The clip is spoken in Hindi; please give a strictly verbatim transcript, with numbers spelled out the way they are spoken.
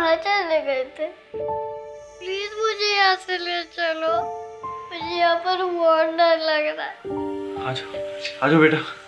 कहाँ चले गए थे? प्लीज मुझे यहाँ से ले चलो, मुझे यहाँ पर बहुत डर लग रहा है। आजो, आजो बेटा।